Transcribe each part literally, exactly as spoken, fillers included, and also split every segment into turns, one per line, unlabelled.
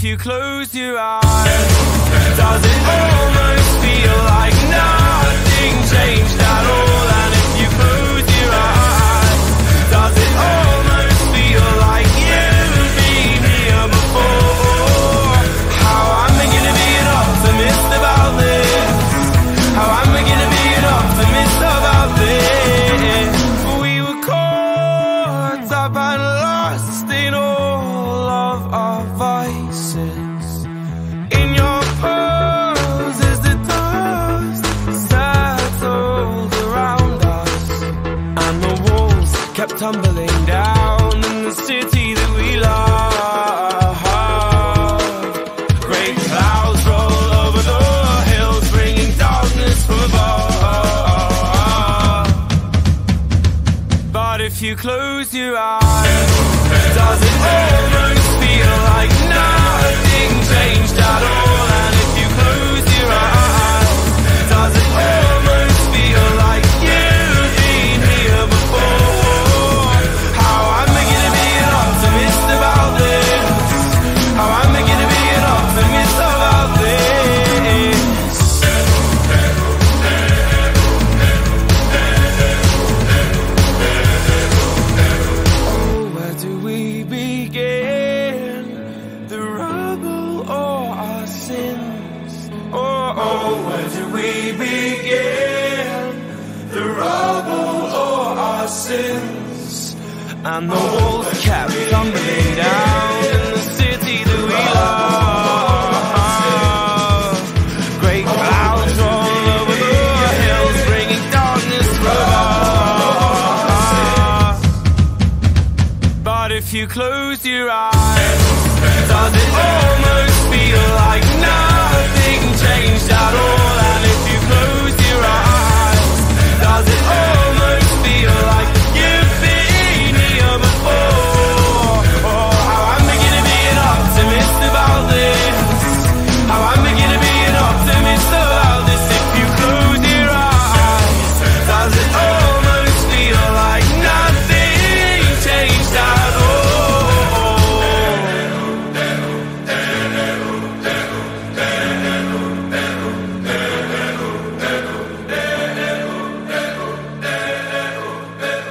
if you close your eyes, does it almost feel like nothing changed at all? And if you close your eyes, does it almost feel like you've been here before? How am I gonna be an optimist about this? How am I gonna be an optimist about this? We were caught up and lost in all of our vices. In your pose as the dust settled around us, and the walls kept tumbling down in the city that we love. Great clouds roll over the hills, bringing darkness from above. But if you close your eyes, does it almost feel like nothing changed at all? And if you close your eyes, does it almost feel like you've been here before? How am I gonna be an optimist about this? How am I gonna be an optimist about this? Oh, where do we begin? The rubble or our sins? Oh, oh, where do we begin? The rubble or our sins? And the walls kept tumbling down in the city that we love. Great clouds roll over the hills, bringing darkness from above. But if you close your eyes, does it almost feel like nothing changed at all? And if you close your eyes, does it almost feel like you've been here before? Oh, how am I gonna be an optimist about this? How am I gonna be an optimist about this? If you close your eyes, does it almost feel like nothing changed at all? Better, better, better, better, better, better.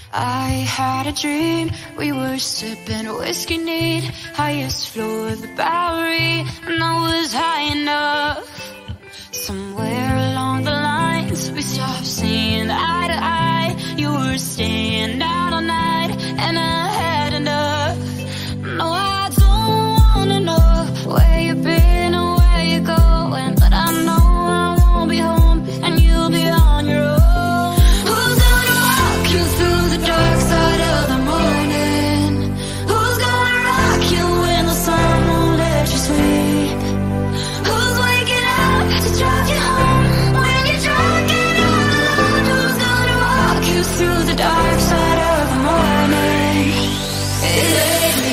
I had a dream, we were sipping whiskey neat, highest floor of the Bowery, and I was high enough. Somewhere along the lines, we stopped seeing eye to eye. You were staying out all night, and I had enough. No, I don't wanna know where you've been or where you're going, but I know I won't be home, and you'll be on your own. Who's gonna walk you through the dark side of the morning? Who's gonna rock you when the sun won't let you sleep? Who's waking up to drive you home when you're drunk and all alone? Who's gonna walk you through the dark side of the morning? It ain't me.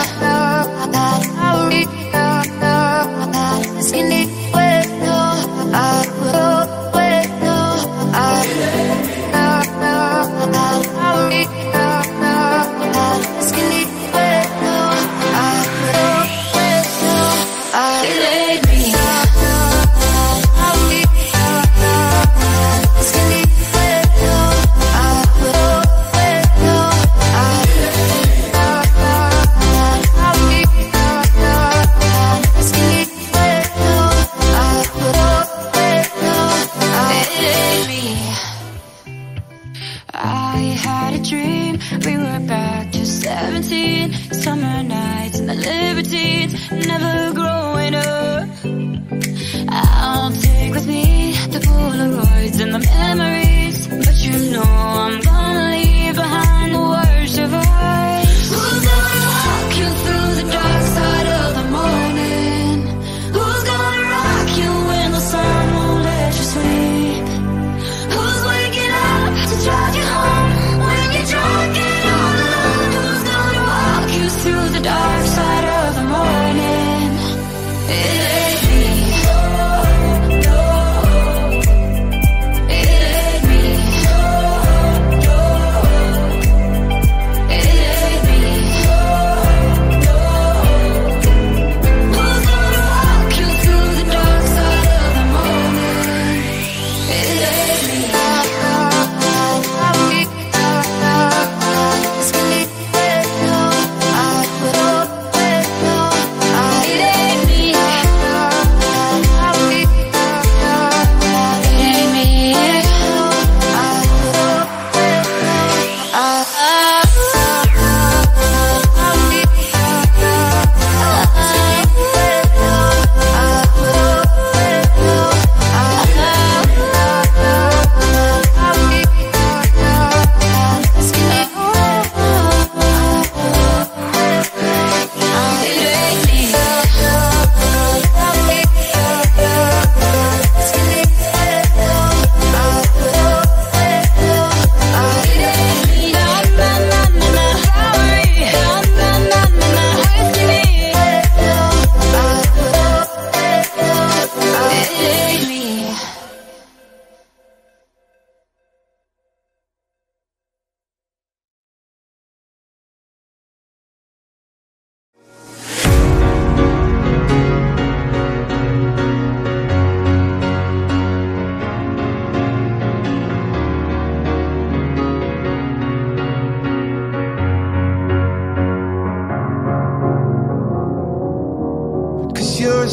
you're a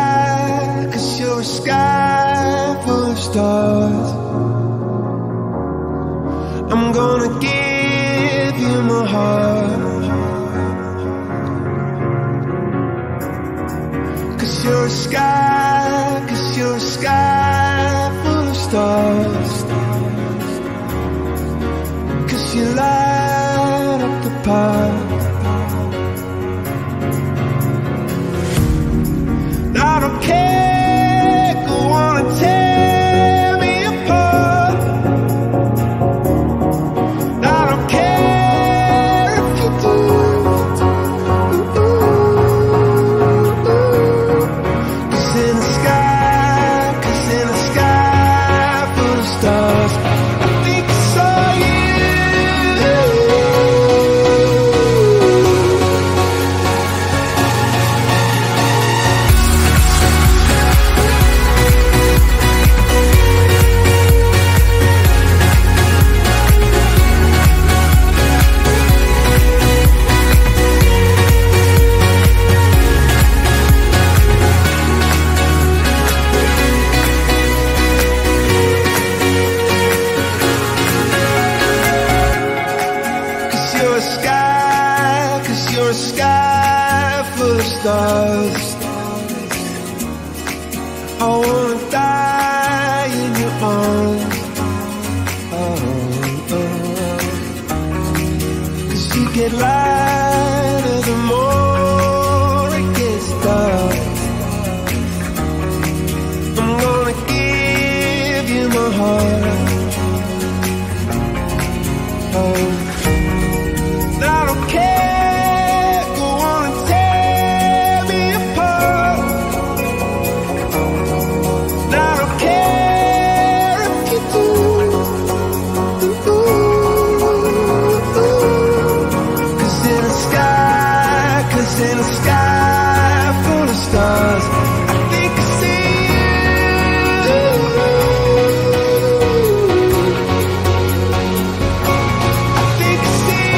sky, cause you're a sky full of stars. I'm gonna give you my heart, cause you're a sky, cause you're a sky full of stars, cause you light up the path. I don't care, go on and tear me apart. I don't care if you do. Cause in the sky, cause in the sky full of stars, I think I saw you. sky, 'cause you're a sky full of stars. I wanna die in your arms. Oh, oh. 'Cause you get lighter the more it gets dark. I'm gonna give you my heart. Oh, I don't care, go on and tear me apart. I don't care if you do. Ooh, ooh, ooh. 'Cause in the sky, 'cause in the sky full of stars, I think I see you. I think I see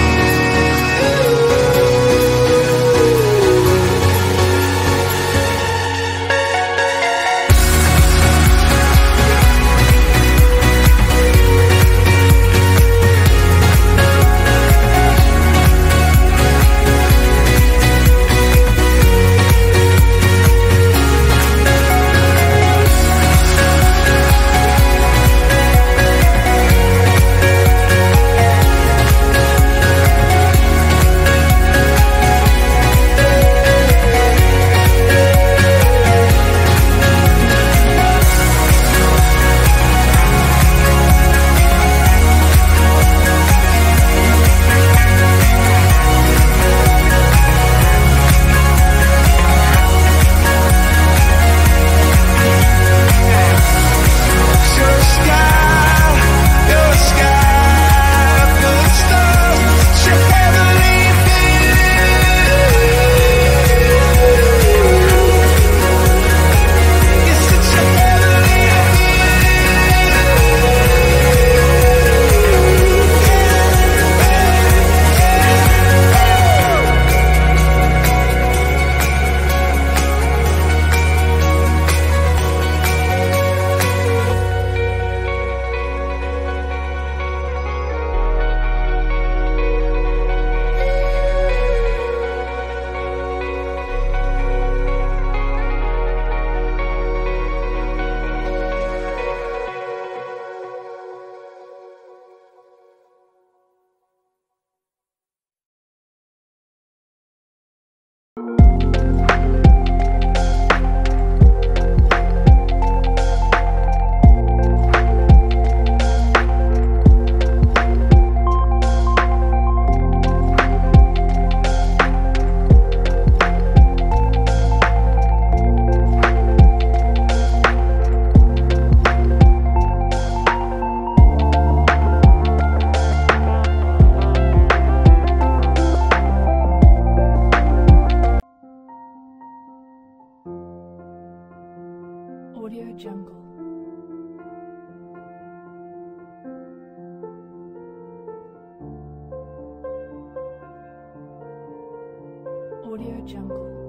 Jungle. Audio Jungle.